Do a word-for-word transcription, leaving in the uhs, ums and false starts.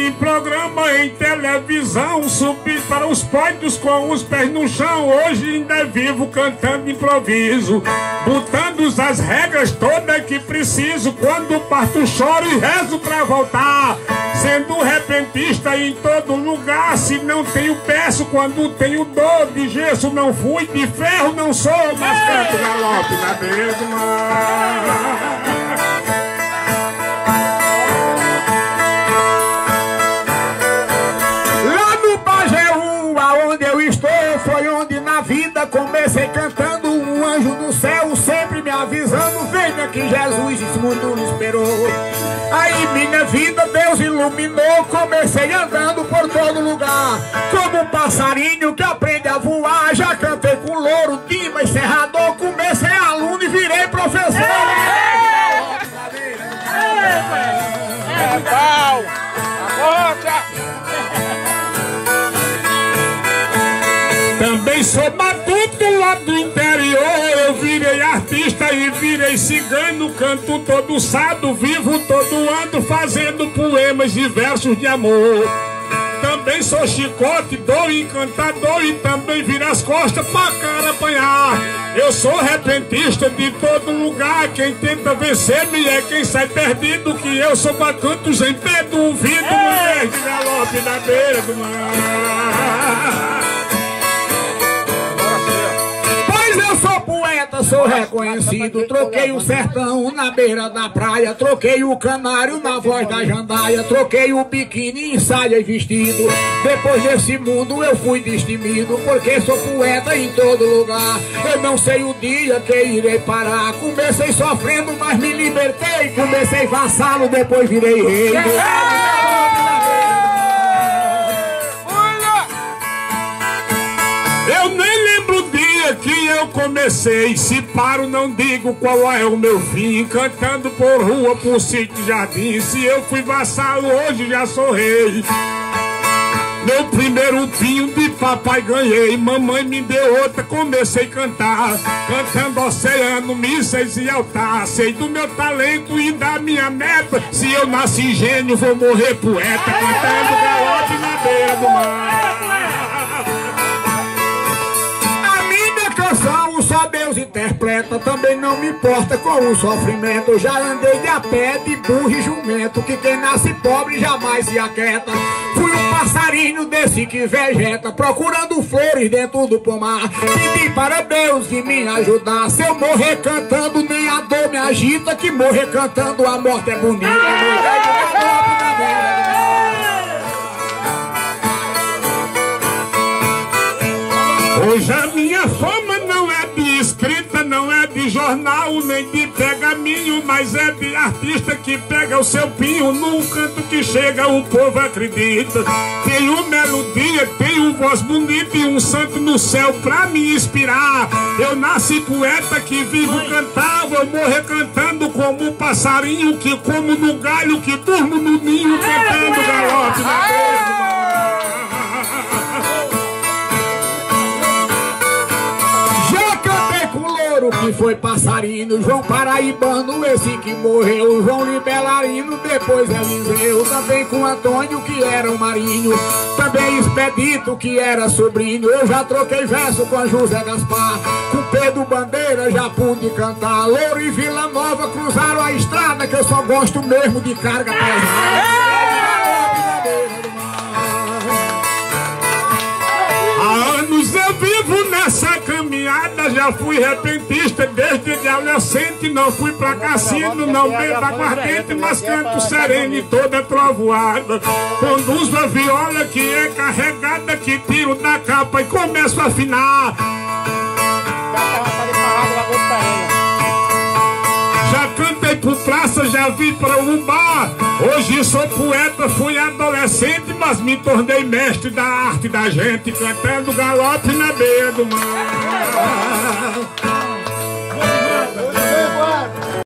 em programa em televisão, subi para os pódios com os pés no chão. Hoje ainda vivo cantando improviso, botando as regras todas que preciso. Quando parto choro e rezo pra voltar, sendo repentista em todo lugar. Se não tenho peço, quando tenho dor de gesso não fui, de ferro não sou, mas canto galope na beira do mar. Foi onde na vida comecei cantando, um anjo do céu sempre me avisando: venha que Jesus esse mundo me esperou. Aí minha vida Deus iluminou, comecei andando por todo lugar, como um passarinho que aprende a voar. Já cantei com louro, dima e serrador, comecei aluno e virei professor. É pau, a boca. Também sou matuto lá do interior, eu virei artista e virei cigano. Canto todo sábado, vivo todo ano, fazendo poemas e versos de amor. Também sou chicote, dou encantador, e também viro as costas pra cara apanhar. Eu sou repentista de todo lugar, quem tenta vencer-me é quem sai perdido. Que eu sou bacantos em pé do ouvido, mulher de galope na beira do mar. Eu sou poeta, sou reconhecido. Troquei o sertão na beira da praia, troquei o canário na voz da jandaia, troquei o biquíni em saia e vestido. Depois desse mundo eu fui destemido, porque sou poeta em todo lugar. Eu não sei o dia que irei parar. Comecei sofrendo, mas me libertei. Comecei vassalo, depois virei rei. Eu nem lembro o dia que eu comecei, se paro não digo qual é o meu fim. Cantando por rua, por sítio, jardim. Se eu fui vassalo, hoje já sou rei. Meu primeiro vinho de papai ganhei, mamãe me deu outra, comecei a cantar. Cantando oceano, missas e altar. Sei do meu talento e da minha meta. Se eu nasci gênio, vou morrer poeta. Cantando galope na beira do mar. Só Deus interpreta, também não me importa com o sofrimento. Eu já andei de a pé, de burro e jumento, que quem nasce pobre jamais se aquieta. Fui um passarinho desse que vegeta, procurando flores dentro do pomar. Pedi para Deus de me ajudar. Se eu morrer cantando, nem a dor me agita, que morrer cantando a morte é bonita. Hoje a minha fama não é de escrita, não é de jornal, nem de pergaminho, mas é de artista que pega o seu pinho num canto que chega, o povo acredita. Tenho melodia, tenho voz bonita e um santo no céu pra me inspirar. Eu nasci poeta que vivo cantar, vou morrer cantando como um passarinho que como no galho, que durmo no ninho, cantando galope na beira do mar. Que foi passarinho, João Paraibano, esse que morreu, João Libelarino, depois Eliseu. Também com Antônio, que era um marinho, também Expedito, que era sobrinho. Eu já troquei verso com José Gaspar, com Pedro Bandeira já pude cantar. Louro e Vila Nova cruzaram a estrada, que eu só gosto mesmo de carga pesada. Há anos eu vivo nessa caminhada, já fui repentista desde adolescente. Não fui pra cassino, não bebo aguardente, mas canto sereno e toda trovoada. Conduzo a viola que é carregada, que tiro da capa e começo a afinar. Já cantei por praça, já vi pra um bar. Hoje sou poeta, fui adolescente, mas me tornei mestre da arte da gente, cantando galope na beira do mar.